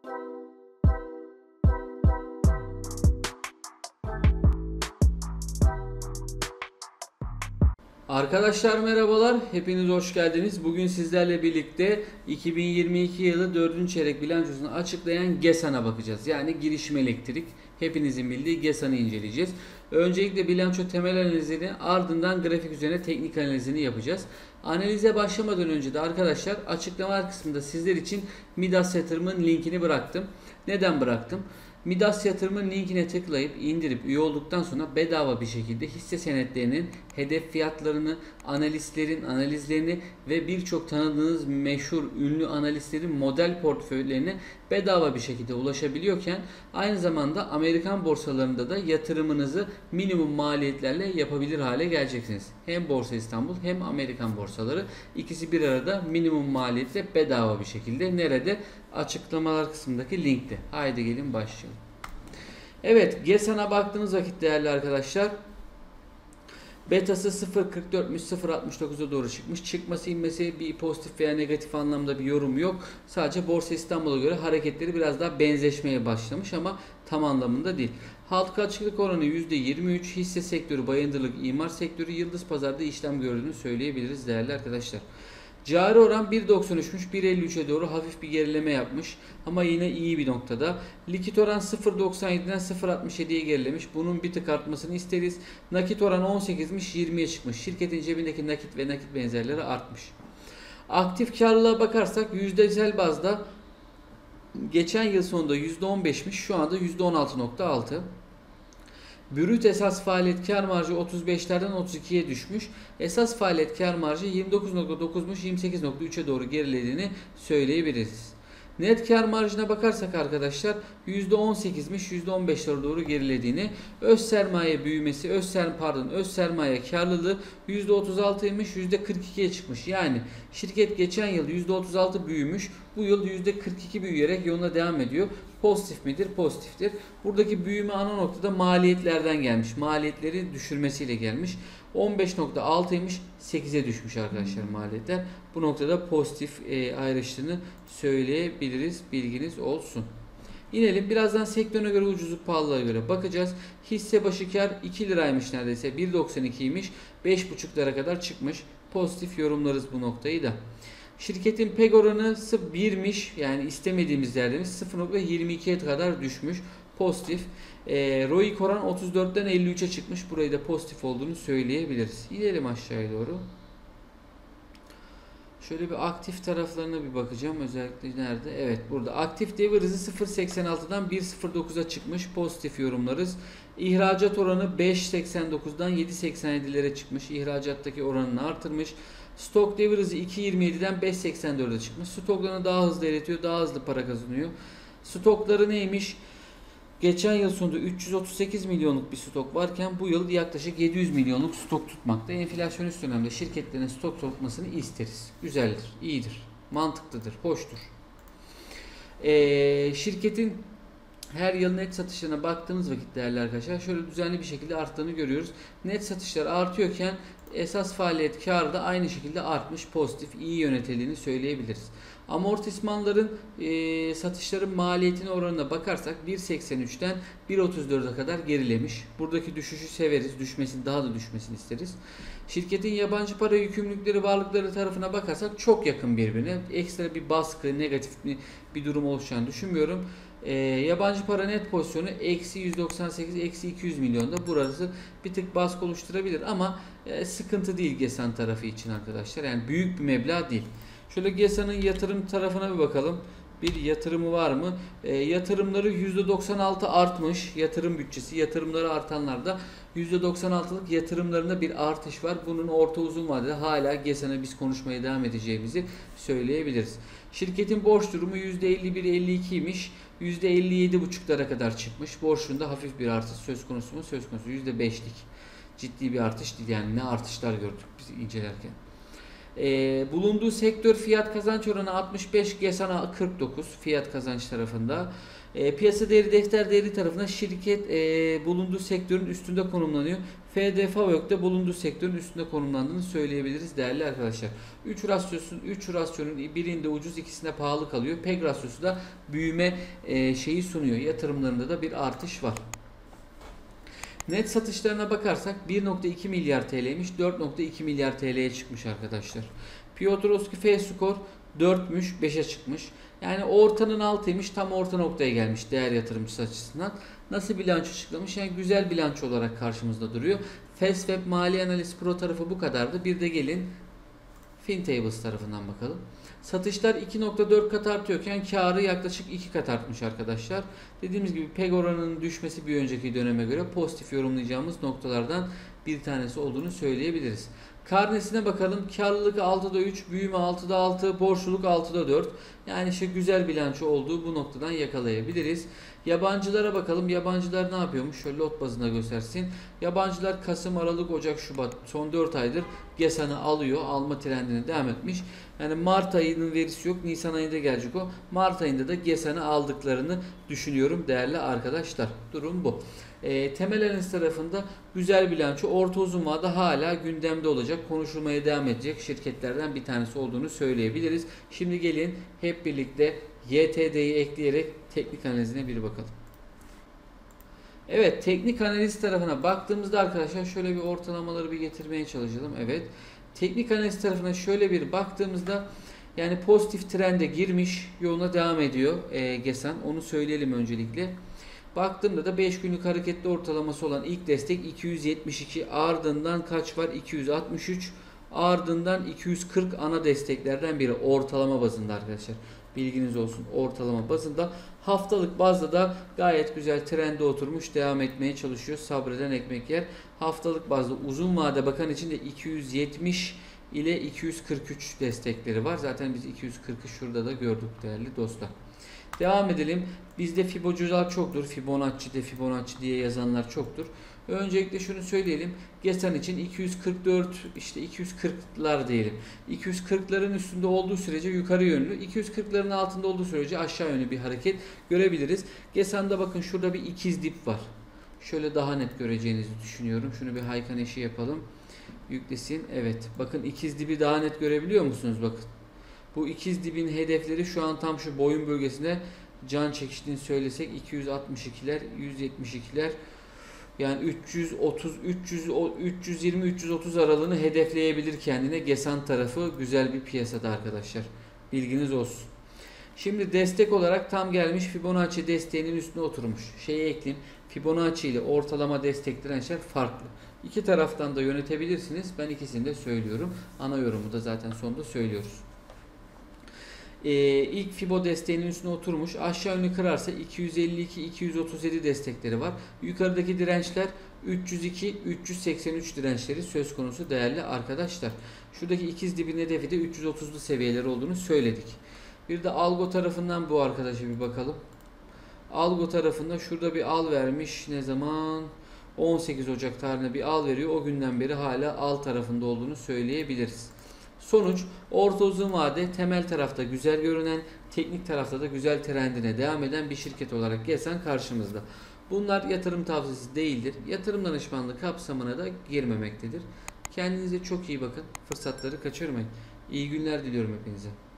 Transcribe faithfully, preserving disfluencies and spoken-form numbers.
Arkadaşlar merhabalar, hepiniz hoş geldiniz. Bugün sizlerle birlikte iki bin yirmi iki yılı dördüncü çeyrek bilançosunu açıklayan GESAN'a bakacağız. Yani girişim elektrik. Hepinizin bildiği GESAN'ı inceleyeceğiz. Öncelikle bilanço temel analizini, ardından grafik üzerine teknik analizini yapacağız. Analize başlamadan önce de arkadaşlar açıklamalar kısmında sizler için Midas Yatırım'ın linkini bıraktım. Neden bıraktım? Midas Yatırım'ın linkine tıklayıp indirip üye olduktan sonra bedava bir şekilde hisse senetlerinin hedef fiyatlarını, analistlerin analizlerini ve birçok tanıdığınız meşhur ünlü analistlerin model portföylerine bedava bir şekilde ulaşabiliyorken aynı zamanda Amerikan borsalarında da yatırımınızı minimum maliyetlerle yapabilir hale geleceksiniz. Hem Borsa İstanbul hem Amerikan borsaları ikisi bir arada minimum maliyetle bedava bir şekilde. Nerede? Açıklamalar kısmındaki linkte. Haydi gelin başlayalım. Evet, GESAN'a baktığınız vakit değerli arkadaşlar betası sıfır virgül kırk dörtmüş, sıfır virgül altmış dokuza doğru çıkmış. Çıkması inmesi bir pozitif veya negatif anlamda bir yorum yok. Sadece Borsa İstanbul'a göre hareketleri biraz daha benzeşmeye başlamış ama tam anlamında değil. Halka açıklık oranı yüzde yirmi üç, hisse sektörü, bayındırlık, imar sektörü Yıldız Pazar'da işlem gördüğünü söyleyebiliriz değerli arkadaşlar. Cari oran bir virgül doksan üçmüş, bir virgül elli üçe doğru hafif bir gerileme yapmış ama yine iyi bir noktada. Likit oran sıfır virgül doksan yediden sıfır virgül altmış yediye gerilemiş. Bunun bir tık artmasını isteriz. Nakit oran on sekizmiş, yirmiye çıkmış. Şirketin cebindeki nakit ve nakit benzerleri artmış. Aktif karlılığa bakarsak yüzdesel bazda geçen yıl sonunda yüzde on beşmiş, şu anda yüzde on altı nokta altı. Brüt esas faaliyet kar marjı otuz beşlerden otuz ikiye düşmüş. Esas faaliyet kar marjı yirmi dokuz nokta dokuzmuş, yirmi sekiz nokta üçe doğru gerilediğini söyleyebiliriz. Net kar marjına bakarsak arkadaşlar yüzde on sekizmiş, yüzde on beşlere doğru gerilediğini, öz sermaye büyümesi, öz ser pardon, öz sermaye karlılığı yüzde otuz altıymış, yüzde kırk ikiye çıkmış. Yani şirket geçen yıl yüzde otuz altı büyümüş, bu yıl yüzde kırk iki büyüyerek yoluna devam ediyor. Pozitif midir? Pozitiftir. Buradaki büyüme ana noktada maliyetlerden gelmiş. Maliyetleri düşürmesiyle gelmiş. on beş nokta altıymış, sekize düşmüş arkadaşlar maliyetler. Bu noktada pozitif e, ayrıştığını söyleyebiliriz. Bilginiz olsun. İnelim. Birazdan sektöre göre, ucuzluk pahalılığa göre bakacağız. Hisse başı kar iki liraymış neredeyse. bir virgül doksan ikiymiş. beş buçuk lira kadar çıkmış. Pozitif yorumlarız bu noktayı da. Şirketin P E G oranı birmiş. Yani istemediğimiz yerdemiz sıfır virgül yirmi ikiye kadar düşmüş. Pozitif. E, ROIC oran otuz dörtten elli üçe çıkmış. Burayı da pozitif olduğunu söyleyebiliriz. İnelim aşağıya doğru. Şöyle bir aktif taraflarına bir bakacağım. Özellikle nerede? Evet, burada. Aktif devir hızı sıfır virgül seksen altıdan bir virgül sıfır dokuza çıkmış. Pozitif yorumlarız. İhracat oranı beş virgül seksen dokuzdan yedi virgül seksen yedilere çıkmış. İhracattaki oranını artırmış. Stok devir hızı iki virgül yirmi yediden beş virgül seksen dörde çıkmış. Stoklarını daha hızlı eritiyor. Daha hızlı para kazanıyor. Stokları neymiş? Geçen yıl sonunda üç yüz otuz sekiz milyonluk bir stok varken bu yıl yaklaşık yedi yüz milyonluk stok tutmakta. Enflasyonist dönemde şirketlerin stok tutmasını isteriz. Güzeldir, iyidir, mantıklıdır, hoştur. Ee, şirketin her yıl net satışlarına baktığımız vakit değerli arkadaşlar şöyle düzenli bir şekilde arttığını görüyoruz. Net satışlar artıyorken esas faaliyet karı da aynı şekilde artmış, pozitif, iyi yönetildiğini söyleyebiliriz. Amortismanların e, satışların maliyetine oranına bakarsak bir virgül seksen üçten bir virgül otuz dörde kadar gerilemiş. Buradaki düşüşü severiz. Düşmesini, daha da düşmesini isteriz. Şirketin yabancı para yükümlülükleri, varlıkları tarafına bakarsak çok yakın birbirine. Ekstra bir baskı, negatif bir, bir durum oluşacağını düşünmüyorum. E, yabancı para net pozisyonu eksi yüz doksan sekiz, eksi iki yüz milyonda. Burası bir tık baskı oluşturabilir ama e, sıkıntı değil GESAN tarafı için arkadaşlar. Yani büyük bir meblağ değil. Şöyle GESAN'ın yatırım tarafına bir bakalım. Bir yatırımı var mı? E, yatırımları yüzde doksan altı artmış. Yatırım bütçesi, yatırımları artanlarda yüzde doksan altılık yatırımlarında bir artış var. Bunun orta uzun vadede hala GESAN'a biz konuşmaya devam edeceğimizi söyleyebiliriz. Şirketin borç durumu yüzde elli bir elli ikiymiş. yüzde elli yedi buçuklara kadar çıkmış. Borçunda hafif bir artış söz konusu mu? Söz konusu. yüzde beşlik ciddi bir artış değil. Yani ne artışlar gördük biz incelerken. Ee, bulunduğu sektör fiyat kazanç oranı altmış beş, GESAN'a kırk dokuz fiyat kazanç tarafında. E, piyasa değeri defter değeri tarafından şirket e, bulunduğu sektörün üstünde konumlanıyor. F D Favök'te bulunduğu sektörün üstünde konumlandığını söyleyebiliriz değerli arkadaşlar. üç rasyosu üç rasyonun birinde ucuz, ikisinde pahalı kalıyor. P E G rasyosu da büyüme e, şeyi sunuyor. Yatırımlarında da bir artış var. Net satışlarına bakarsak bir nokta iki milyar T L'ymiş, dört nokta iki milyar T L'ye çıkmış arkadaşlar. Piotrowski F-Score dörtmüş, beşe çıkmış. Yani ortanın altıymış, tam orta noktaya gelmiş değer yatırımcısı açısından. Nasıl bilanço çıkmış? Yani güzel bilanço olarak karşımızda duruyor. Fastweb Mali Analiz Pro tarafı bu kadardı. Bir de gelin FinTables tarafından bakalım. Satışlar iki nokta dört kat artıyorken karı yaklaşık iki kat artmış arkadaşlar. Dediğimiz gibi P E G oranının düşmesi bir önceki döneme göre pozitif yorumlayacağımız noktalardan bir tanesi olduğunu söyleyebiliriz. Karnesine bakalım. Karlılık altıda üç, büyüme altıda altı, borçluluk altıda dört. Yani işte güzel bilanço olduğu bu noktadan yakalayabiliriz. Yabancılara bakalım. Yabancılar ne yapıyormuş? Şöyle lot bazında göstersin. Yabancılar Kasım, Aralık, Ocak, Şubat son dört aydır GESAN'ı alıyor. Alma trendine devam etmiş. Yani Mart ayının verisi yok. Nisan ayında gelecek o. Mart ayında da GESAN'ı aldıklarını düşünüyorum değerli arkadaşlar. Durum bu. E, temel analiz tarafında güzel bilanço, orta uzun vade hala gündemde olacak, konuşulmaya devam edecek şirketlerden bir tanesi olduğunu söyleyebiliriz. Şimdi gelin hep birlikte Y T D'yi ekleyerek teknik analizine bir bakalım. Evet, teknik analiz tarafına baktığımızda arkadaşlar şöyle bir ortalamaları bir getirmeye çalışalım. Evet, teknik analiz tarafına şöyle bir baktığımızda yani pozitif trende girmiş, yoluna devam ediyor e, GESAN, onu söyleyelim öncelikle. Baktığımda da beş günlük hareketli ortalaması olan ilk destek iki yüz yetmiş iki, ardından kaç var? iki yüz altmış üç, ardından iki yüz kırk ana desteklerden biri ortalama bazında arkadaşlar. Bilginiz olsun, ortalama bazında. Haftalık bazda da gayet güzel trende oturmuş, devam etmeye çalışıyor. Sabreden ekmek yer. Haftalık bazda uzun vade bakan için de iki yüz yetmiş ile iki yüz kırk üç destekleri var. Zaten biz iki yüz kırkı şurada da gördük değerli dostlar. Devam edelim. Bizde Fibocular çoktur. Fibonacci de Fibonacci diye yazanlar çoktur. Öncelikle şunu söyleyelim. GESAN için iki yüz kırk dört, işte iki yüz kırklar diyelim. iki yüz kırkların üstünde olduğu sürece yukarı yönlü, iki yüz kırkların altında olduğu sürece aşağı yönlü bir hareket görebiliriz. GESAN'da bakın şurada bir ikiz dip var. Şöyle daha net göreceğinizi düşünüyorum. Şunu bir Haykan eşi yapalım. Yüklesin. Evet. Bakın ikiz dibi daha net görebiliyor musunuz? Bakın. Bu ikiz dibin hedefleri şu an tam şu boyun bölgesine can çekiştiğini söylesek iki yüz altmış ikiler, yüz yetmiş ikiler, yani üç yüz otuz, üç yüz, üç yüz yirmi, üç yüz otuz aralığını hedefleyebilir kendine. GESAN tarafı güzel bir piyasada arkadaşlar. Bilginiz olsun. Şimdi destek olarak tam gelmiş Fibonacci desteğinin üstüne oturmuş. Şeyi ekleyeyim. Fibonacci ile ortalama destek dirençler farklı. İki taraftan da yönetebilirsiniz. Ben ikisini de söylüyorum. Ana yorumu da zaten sonunda söylüyoruz. Ee, ilk Fibo desteğinin üstüne oturmuş. Aşağı yönlü kırarsa iki yüz elli iki iki yüz otuz yedi destekleri var. Yukarıdaki dirençler üç yüz iki üç yüz seksen üç dirençleri söz konusu değerli arkadaşlar. Şuradaki ikiz dibin hedefi de üç yüz otuzlu seviyeler olduğunu söyledik. Bir de Algo tarafından bu arkadaşa bir bakalım. Algo tarafında şurada bir al vermiş. Ne zaman? on sekiz Ocak tarihinde bir al veriyor. O günden beri hala al tarafında olduğunu söyleyebiliriz. Sonuç, orta uzun vade temel tarafta güzel görünen, teknik tarafta da güzel trendine devam eden bir şirket olarak GESAN karşımızda. Bunlar yatırım tavsiyesi değildir. Yatırım danışmanlığı kapsamına da girmemektedir. Kendinize çok iyi bakın. Fırsatları kaçırmayın. İyi günler diliyorum hepinize.